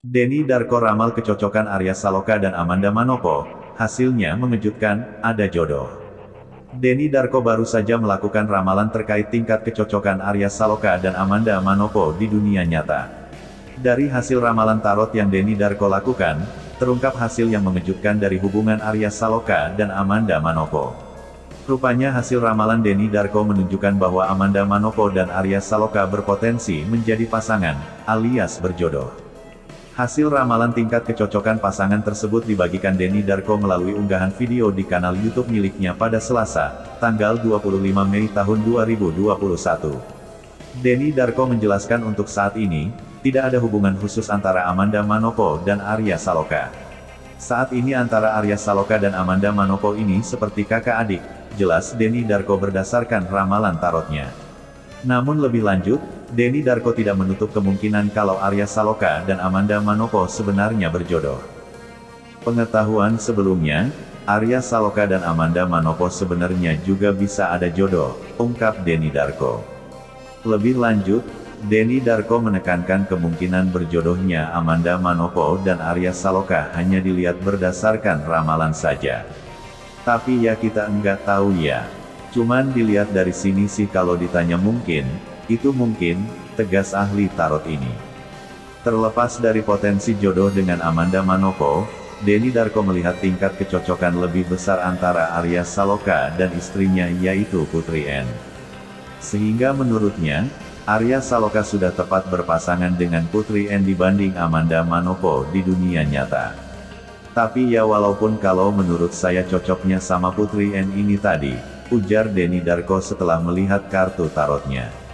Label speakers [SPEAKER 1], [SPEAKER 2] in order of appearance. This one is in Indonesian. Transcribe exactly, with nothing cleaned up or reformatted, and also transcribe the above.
[SPEAKER 1] Denny Darko ramal kecocokan Arya Saloka dan Amanda Manopo, hasilnya mengejutkan, ada jodoh. Denny Darko baru saja melakukan ramalan terkait tingkat kecocokan Arya Saloka dan Amanda Manopo di dunia nyata. Dari hasil ramalan tarot yang Denny Darko lakukan, terungkap hasil yang mengejutkan dari hubungan Arya Saloka dan Amanda Manopo. Rupanya hasil ramalan Denny Darko menunjukkan bahwa Amanda Manopo dan Arya Saloka berpotensi menjadi pasangan, alias berjodoh. Hasil ramalan tingkat kecocokan pasangan tersebut dibagikan Denny Darko melalui unggahan video di kanal YouTube miliknya pada Selasa, tanggal dua puluh lima Mei tahun dua ribu dua puluh satu. Denny Darko menjelaskan untuk saat ini, tidak ada hubungan khusus antara Amanda Manopo dan Arya Saloka. Saat ini antara Arya Saloka dan Amanda Manopo ini seperti kakak adik, jelas Denny Darko berdasarkan ramalan tarotnya. Namun lebih lanjut, Denny Darko tidak menutup kemungkinan kalau Arya Saloka dan Amanda Manopo sebenarnya berjodoh. Pengetahuan sebelumnya, Arya Saloka dan Amanda Manopo sebenarnya juga bisa ada jodoh, ungkap Denny Darko. Lebih lanjut, Denny Darko menekankan kemungkinan berjodohnya Amanda Manopo dan Arya Saloka hanya dilihat berdasarkan ramalan saja. Tapi ya kita enggak tahu ya. Cuman dilihat dari sini sih kalau ditanya mungkin, itu mungkin, tegas ahli tarot ini. Terlepas dari potensi jodoh dengan Amanda Manopo, Denny Darko melihat tingkat kecocokan lebih besar antara Arya Saloka dan istrinya yaitu Putri N. Sehingga menurutnya, Arya Saloka sudah tepat berpasangan dengan Putri N dibanding Amanda Manopo di dunia nyata. Tapi ya walaupun kalau menurut saya cocoknya sama Putri N ini tadi, ujar Denny Darko setelah melihat kartu tarotnya.